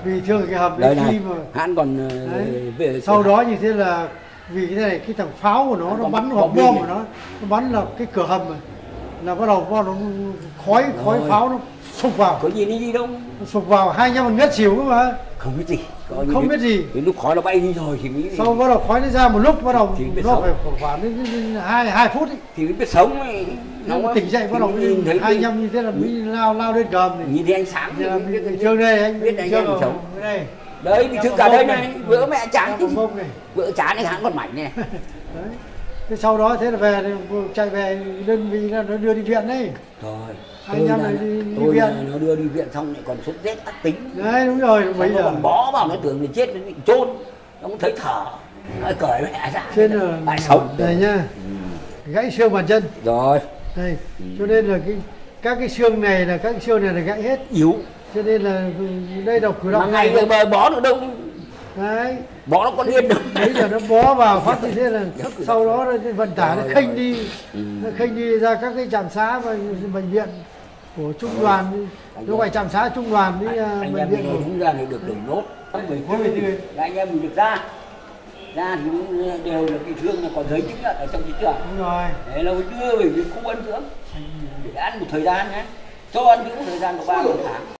vì thương cái hầm đây đấy khi này mà hắn còn về sau đó như thế là vì cái này cái thằng pháo của nó bắn hoặc bom của nó bắn là cái cửa hầm này là bắt đầu nó khói pháo nó sục vào, có gì đâu, nó sục vào 25 ngất xỉu cơ mà không biết gì, không biết gì. đến lúc khói nó bay đi rồi thì mới sau bắt đầu khói nó ra một lúc bắt đầu nó phải khoảng đến 2 phút ấy. thì mới biết sống ấy. Nó tỉnh dậy bắt đầu nhìn thấy 25 như thế là mới lao lên gầm này. nhìn thấy ánh sáng thì mình thương đây anh biết anh em sống đây đấy bị thương cả đây này vỡ mẹ chán này vỡ chán này hắn còn mảnh này đấy. Thế sau đó thế là về chạy về đơn vị là nó đưa đi viện đấy rồi anh em này đi viện, nó đưa đi viện xong lại còn sốt rét ác tính đấy đúng rồi bây giờ còn bó vào nó tưởng là chết nó bị chôn nó không thấy thở nó cởi mẹ ra trên là lại sống đây nhá gãy xương bàn chân rồi đây cho nên là các cái xương này là gãy hết yếu cho nên là đây là cử động ngày rồi bó được đâu đấy bó nó còn yên đâu đấy giờ nó bó vào phát như thế là sau đó vận tải nó khênh đi nó khênh đi ra các cái trạm xá và bệnh viện của trung đoàn nó gọi trạm xá trung đoàn đi bệnh viện của chúng ra thì được đỉnh nốt anh em mình được ra thì đều được bị thương là còn giấy chứng nhận ở trong chứng nhận đúng rồi để là đưa về khu ăn dưỡng để ăn một thời gian nhé cho ăn dưỡng một thời gian của 3 tháng